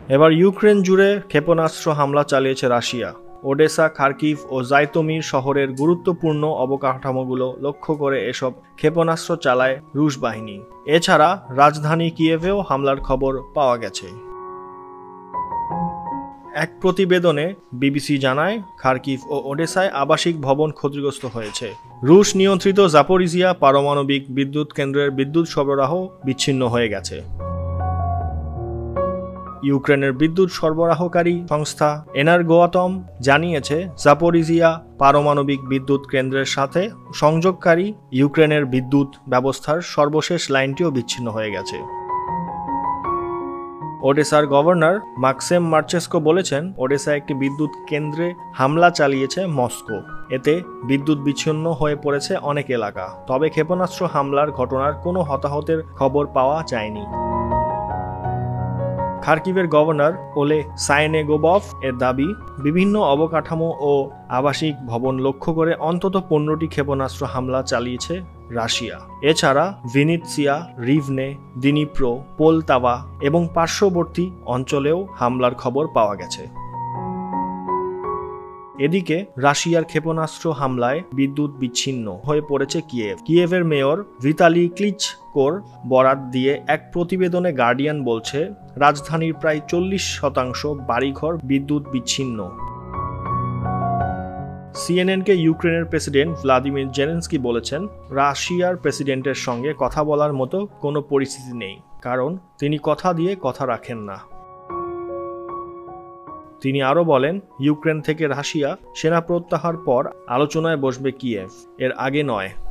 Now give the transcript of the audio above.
এবার ইউক্রেন জুড়ে ক্ষেপণাস্ত্র হামলা চালিয়েছে রাশিয়া। ওডেসা, খার্কিভ ও জাইতোমির শহরের গুরুত্বপূর্ণ অবকাঠামোগুলো লক্ষ্য করে এসব ক্ষেপণাস্ত্র চালায় রুশ বাহিনী। এছাড়া রাজধানী কিয়েভেও হামলার খবর পাওয়া গেছে। এক প্রতিবেদনে বিবিসি জানায়, খার্কিভ ও ওডেসায় আবাসিক ভবন ক্ষতিগ্রস্ত হয়েছে। রুশ নিয়ন্ত্রিত জাপোরিজিয়া পারমাণবিক বিদ্যুৎ কেন্দ্রের বিদ্যুৎ সরবরাহ বিচ্ছিন্ন হয়ে গেছে। ইউক্রেনের বিদ্যুৎ সরবরাহকারী সংস্থা এনার্গোয়াটম জানিয়েছে, জাপোরিজিয়া পারমাণবিক বিদ্যুৎ কেন্দ্রের সাথে সংযোগকারী ইউক্রেনের বিদ্যুৎ ব্যবস্থার সর্বশেষ লাইনটিও বিচ্ছিন্ন হয়ে গেছে। ওডেসার গভর্নর মাক্সিম মার্চেস্কো বলেছেন, ওডেসা একটি বিদ্যুৎ কেন্দ্রে হামলা চালিয়েছে মস্কো। এতে বিদ্যুৎ বিচ্ছিন্ন হয়ে পড়েছে অনেক এলাকা। তবে ক্ষেপণাস্ত্র হামলার ঘটনার কোনো হতাহতের খবর পাওয়া যায়নি। খার্কিভের গভর্নর ওলে সাইনেগোবভ এর দাবি, বিভিন্ন অবকাঠামো ও আবাসিক ভবন লক্ষ্য করে অন্তত 15টি ক্ষেপণাস্ত্র হামলা চালিয়েছে রাশিয়া। এছাড়া ভিনিৎসিয়া, রিভনে, দিনিপ্রো, পোলতাভা এবং পার্শ্ববর্তী অঞ্চলেও হামলার খবর পাওয়া গেছে। এদিকে রাশিয়ার ক্ষেপণাস্ত্র হামলায় বিদ্যুৎ বিচ্ছিন্ন হয়ে পড়েছে কিয়েভ। কিয়েভের মেয়র ভিতালি ক্লিচকোর বরাত দিয়ে এক প্রতিবেদনে গার্ডিয়ান বলছে, রাজধানীর প্রায় 40% বাড়িঘর বিদ্যুৎ বিচ্ছিন্ন। সিএনএনকে ইউক্রেনের প্রেসিডেন্ট ভ্লাদিমির জেলেনস্কি বলেছেন, রাশিয়ার প্রেসিডেন্টের সঙ্গে কথা বলার মতো কোনো পরিস্থিতি নেই, কারণ তিনি কথা দিয়ে কথা রাখেন না। তিনি আরও বলেন, ইউক্রেন থেকে রাশিয়া সেনা প্রত্যাহার পর আলোচনায় বসবে কিয়েভ, এর আগে নয়।